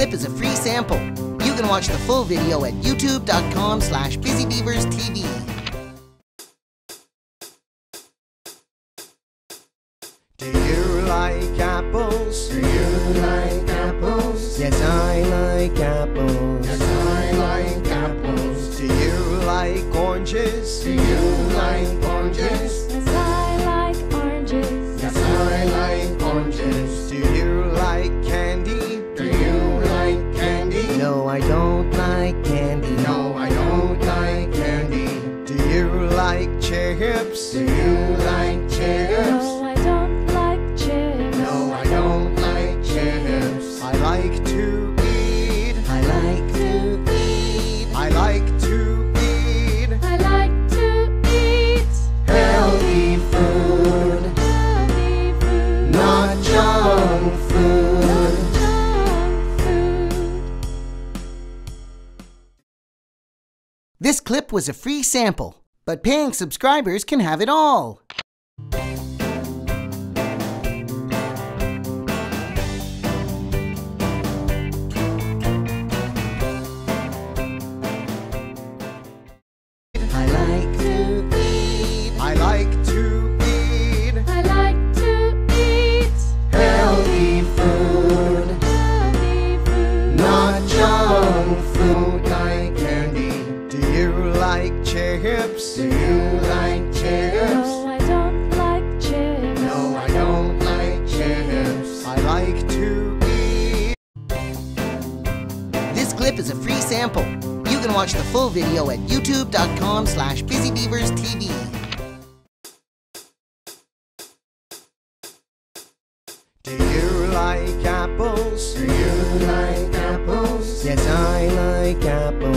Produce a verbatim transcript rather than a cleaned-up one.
clip is a free sample. You can watch the full video at youtube dot com slash busy beavers T V. Do you like apples? Do you like apples? Yes, I like apples. Yes, I like apples. Do you like oranges? Do you like oranges? Yes, I like oranges. Yes, I like oranges. Do you like candy? Do you like candy? No, I don't like candy. No, I don't like candy. Do you like chips? Do you like chips? No, I don't like chips. No, I don't like chips. I like to eat. I like to eat. I like to eat. I like to eat Healthy food, healthy food, not junk food. not junk food. This clip was a free sample, but paying subscribers can have it all. I like to eat. I like to eat. I like to eat Healthy food, healthy food, not junk food like candy. Do you like chips? Do you like chips? No, I don't like chips. No, I don't like chips. I like to eat. This clip is a free sample. You can watch the full video at youtube dot com slash busy beavers T V. Do you like apples? Do you like apples? Yes, I like apples.